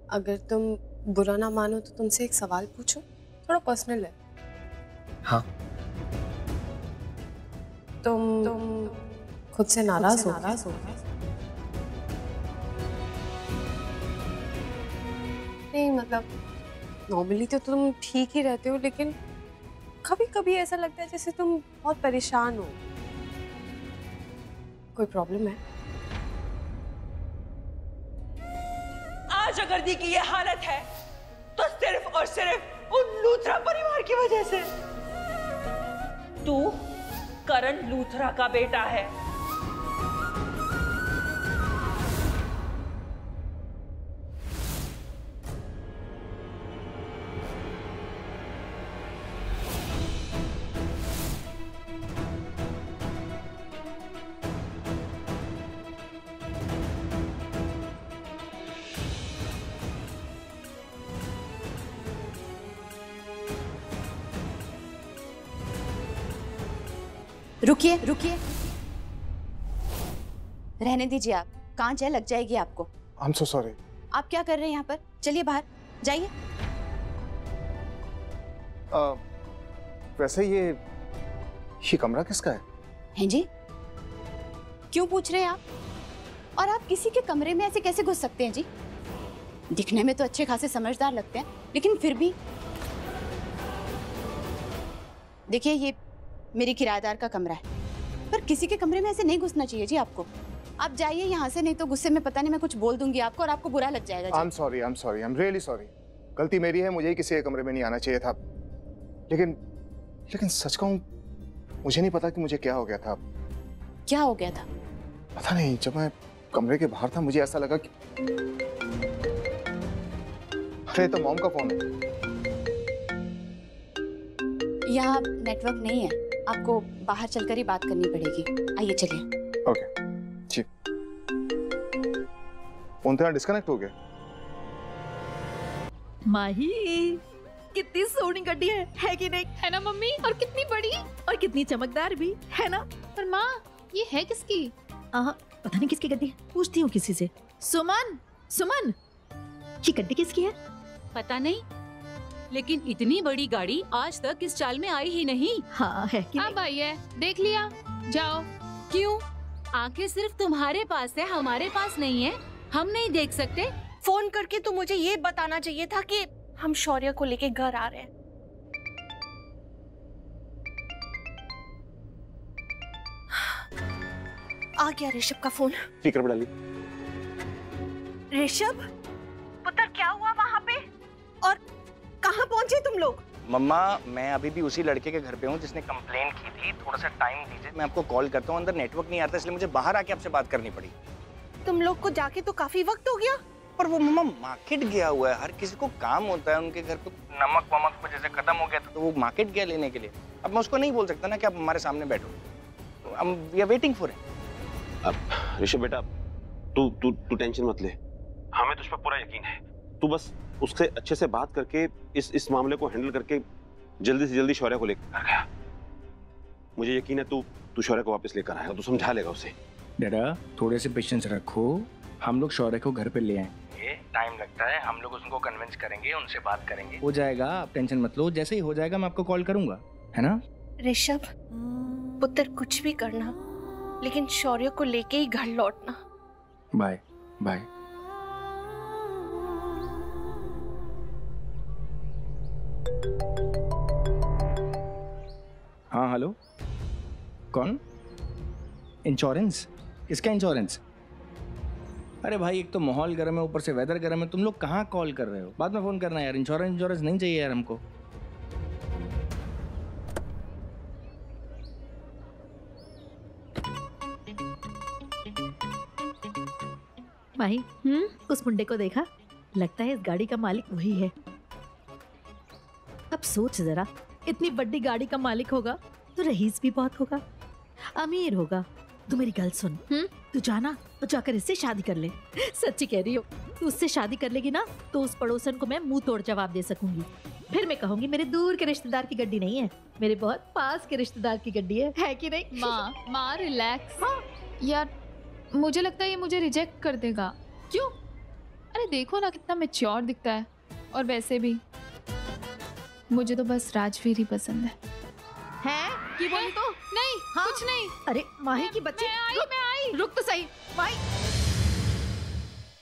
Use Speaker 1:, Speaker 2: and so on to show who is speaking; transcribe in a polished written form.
Speaker 1: अगर तुम बुरा ना मानो तो तुमसे एक सवाल पूछूं, थोड़ा पर्सनल है।
Speaker 2: हाँ।
Speaker 1: तुम खुद से नाराज हो? नहीं मतलब नॉर्मली तो तुम ठीक ही रहते हो, लेकिन कभी कभी ऐसा लगता है जैसे तुम बहुत परेशान हो। कोई प्रॉब्लम है?
Speaker 3: आज अगर दी की ये हालत है तो सिर्फ और सिर्फ उन लूथरा परिवार की वजह से। तू करण लूथरा का बेटा है।
Speaker 4: रुकिए रुकिए, रहने दीजिए। आप कहाँ जाए, लग जाएगी आपको।
Speaker 2: I'm so sorry।
Speaker 4: आप क्या कर रहे हैं यहाँ पर? चलिए बाहर जाइए।
Speaker 2: वैसे ये कमरा किसका है?
Speaker 4: हैं जी, क्यों पूछ रहे हैं आप? और आप किसी के कमरे में ऐसे कैसे घुस सकते हैं जी? दिखने में तो अच्छे खासे समझदार लगते हैं, लेकिन फिर भी। देखिए, ये मेरी किराएदार का कमरा है, पर किसी के कमरे में ऐसे नहीं घुसना चाहिए जी आपको। आप जाइए यहाँ से, नहीं तो गुस्से में पता नहीं मैं कुछ बोल दूंगी आपको और आपको बुरा लग जाएगा जी।
Speaker 2: I'm sorry, I'm really sorry। गलती मेरी है, मुझे ही किसी के कमरे में नहीं आना चाहिए था। लेकिन सच कहूं, मुझे नहीं पता कि मुझे क्या हो गया था।
Speaker 4: क्या हो गया था?
Speaker 2: पता नहीं, जब मैं कमरे के बाहर था मुझे ऐसा लगा कि अरे तो मॉम का फोन है।
Speaker 4: यहाँ नेटवर्क नहीं है, आपको बाहर चलकर ही बात करनी पड़ेगी। आइए चलिए।
Speaker 2: ओके जी। फोन तेरा डिस्कनेक्ट हो गया।
Speaker 5: माही, कितनी सोहनी गड्डी है कि नहीं?
Speaker 6: है ना मम्मी? और कितनी बड़ी
Speaker 5: और कितनी चमकदार भी है ना?
Speaker 6: पर माँ, ये है किसकी?
Speaker 5: पता नहीं किसकी गड्डी है, पूछती हूँ किसी से। सुमन, सुमन, ये गड्डी किसकी है?
Speaker 7: पता नहीं, लेकिन इतनी बड़ी गाड़ी आज तक इस चाल में आई ही नहीं।
Speaker 5: हाँ है कि
Speaker 6: अब आई है, देख लिया, जाओ।
Speaker 7: क्यों? आंखें सिर्फ तुम्हारे पास है, हमारे पास नहीं है। हम नहीं देख सकते?
Speaker 3: फोन करके तो मुझे ये बताना चाहिए था कि हम शौर्य को लेके घर आ रहे हैं। आ गया ऋषभ का फोन।
Speaker 2: स्पीकर पर डाली।
Speaker 3: ऋषभ पुत्र, क्या हुआ वहाँ पे और कहाँ पहुँचे तुम लोग?
Speaker 8: मम्मा, मैं अभी भी उसी लड़के के घर पे हूँ जिसने कंप्लेन की थी। थोड़ा सा टाइम दीजिए, मैं आपको कॉल करता हूँ। अंदर नेटवर्क नहीं आता, इसलिए मुझे बाहर आके आपसे बात करनी पड़ी।
Speaker 3: तुम लोग को जाके तो काफी वक्त हो गया।
Speaker 8: पर वो मम्मा मार्केट गया हुआ है, हर किसी को काम होता है। उनके घर पे नमक वमक पे जैसे खत्म हो गया था तो वो मार्केट गया लेने के लिए। अब मैं उसको नहीं बोल सकता ना कि आप हमारे सामने बैठो। We are waiting for it.
Speaker 9: अब ऋषभ बेटा, तू टेंशन मत ले, हमें तुझ पर पूरा यकीन है। तू बस उससे अच्छे से बात करके इस मामले को हैंडल करके जल्दी से जल्दी शौर्य को लेकर गया। मुझे यकीन है तू शौर्य को वापस लेकर आएगा, तू समझा लेगा उसे।
Speaker 10: डैडा, थोड़े से पेशेंस रखो, हम लोग शौर्य को घर पे ले आए।
Speaker 8: टाइम लगता है, हम लोग उनको कन्विंस करेंगे, उनसे बात करेंगे।
Speaker 10: हो जाएगा, आप टेंशन मत लो। जैसे ही हो जाएगा मैं आपको कॉल करूंगा, है ना?
Speaker 3: ऋषभ पुत्र, कुछ भी करना, लेकिन शौर्य को लेके ही घर लौटना।
Speaker 10: Bye bye. हाँ हेलो, कौन? इंश्योरेंस? किसका इंश्योरेंस? अरे भाई, एक तो माहौल गर्म है, ऊपर से वेदर गर्म है। तुम लोग कहाँ कॉल कर रहे हो? बाद में फोन करना यार। इंश्योरेंस नहीं चाहिए यार हमको।
Speaker 5: माही, उस मुंडे को देखा? लगता है इस गाड़ी का मालिक वही है। अब सोच जरा, इतनी बड़ी गाड़ी का मालिक होगा तो रईस भी बहुत होगा, अमीर होगा। तू मेरी गल सुन, तू जाना और जाकर इससे शादी कर ले। सच्ची कह रही हो, तू उससे शादी कर लेगी ना तो उस पड़ोसन को मैं मुंह तोड़ जवाब दे सकूंगी। फिर मैं कहूंगी मेरे दूर के रिश्तेदार की गड्डी नहीं है, मेरे बहुत पास के रिश्तेदार की गड्डी है कि नहीं?
Speaker 6: माँ रिलैक्स। हाँ यार, मुझे लगता है ये मुझे रिजेक्ट कर देगा।
Speaker 5: क्यों?
Speaker 6: अरे देखो ना कितना मैच्योर दिखता है। और वैसे भी मुझे तो बस राजवीर ही पसंद है।
Speaker 5: की बोली तो
Speaker 6: नहीं,
Speaker 5: हाँ?
Speaker 6: कुछ नहीं।
Speaker 5: अरे माही की बच्ची,
Speaker 6: मैं आई।
Speaker 5: रुक तो सही माही।